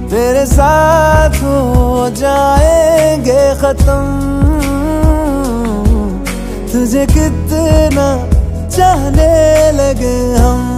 तेरे साथ हो जाएंगे खत्म। तुझे कितना चाहने लगे हम।